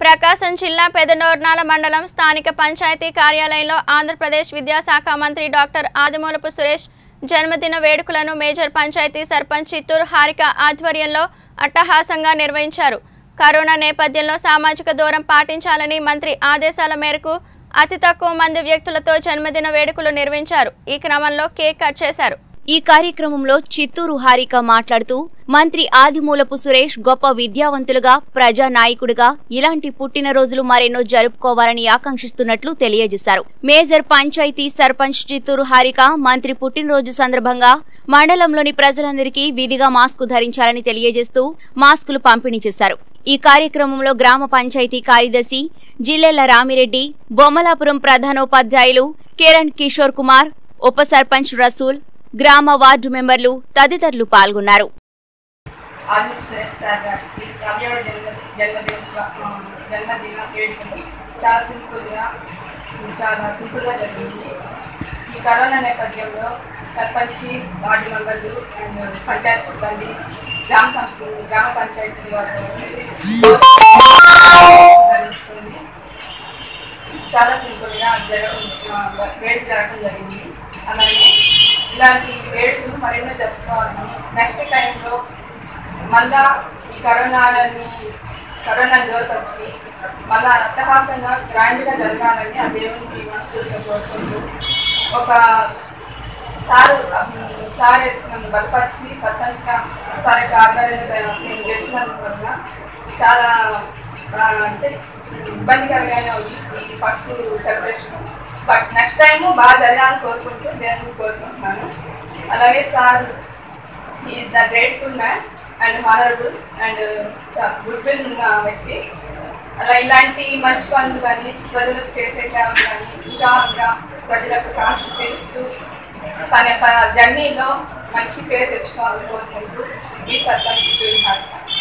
ప్రకాశం జిల్లా పెదనూర్నాల మండలం స్థానిక పంచాయతీ కార్యాలయంలో ఆంధ్రప్రదేశ్ విద్యాశాఖ మంత్రి డాక్టర్ ఆదిమూలపు సురేష్ జన్మదిన వేడుకలను మేజర్ పంచాయతీ సర్పంచ్ చిత్తూరు హారిక ఆధ్వర్యంలో అట్టహాసంగా నిర్వహించారు. కరోనా నేపథ్యంలో సామాజిక దూరం పాటించాలని మంత్రి ఆదేశాల మేరకు అతి తక్కువ మంది వ్యక్తులతో జన్మదిన వేడుకలు నిర్వహించారు. ఈ క్రమంలో కేక్ కట్ చేశారు. ఈ కార్యక్రమంలో చిత్తూరు హారిక మాట్లాడుతూ మంత్రి ఆదిమూలపు సురేష్ గొప్ప విద్యావంతులుగా ప్రజా నాయకుడిగా ఇలాంటి పుట్టినరోజులు మరెన్నో జరుపుకోవాలని ఆకాంక్షిస్తున్నట్లు తెలియజేశారు. మేజర్ పంచాయతీ సర్పంచ్ చిత్తూరు హారిక మంత్రి పుట్టినరోజు సందర్భంగా మండలంలోని ప్రజలందరికీ విధిగా మాస్కు ధరించాలని తెలియజేస్తూ మాస్కులు పంపిణీ చేశారు. ఈ కార్యక్రమంలో గ్రామ పంచాయతీ కార్యదర్శి జిల్లెళ్ల రామిరెడ్డి, బొమ్మలాపురం ప్రధానోపాధ్యాయులు కిరణ్ కిషోర్ కుమార్, ఉప సర్పంచ్ రసూల్, గ్రామ వార్డు మెంబర్లు తదితరులు పాల్గొన్నారు. జన్మదిన వేడుకలు చాలా సింపుల్గా జరిగింది. ఈ కరోనా నేపథ్యంలో సర్పంచ్, వార్డు మెంబర్లు అండ్ పంచాయతీ సిబ్బంది, గ్రామ పంచాయతీ వాళ్ళు ధరించుకుంది చాలా సింపుల్గా వేడుక జరగడం జరిగింది. అలాగే ఇలాంటి వేడుకలు మరెన్నో జరుపుకోవాలని, నెక్స్ట్ టైంలో మళ్ళా ఈ కరోనాని దూరపరిచి మళ్ళా అట్టహాసంగా గ్రాండ్గా జరగాలని ఆ దేవునికి మనస్ఫూర్తిగా కోరుకుంటూ ఒక సార్ నన్ను బలపరిచి సర్పంచ్గా సార్ యొక్క ఆధ్వర్యంలో నేను గెలిచినందుకు వల్ల చాలా అంటే ఇబ్బందికరంగానే ఉంది ఈ first celebration. But next time బాగా జరగాలని కోరుకుంటూ దేవుని కోరుకుంటున్నాను. అలాగే sir is the grateful man and honourable and good will ఉన్న వ్యక్తి. అలా ఇలాంటి మంచి పనులు కానీ ప్రజలకు చేసే సేవలు కానీ ఇంకా ప్రజలకు కాంక్ష తెలుస్తూ తన యొక్క జర్నీలో మంచి పేరు తెచ్చుకోవాలని కోరుకుంటూ ఈ సర్పంచ్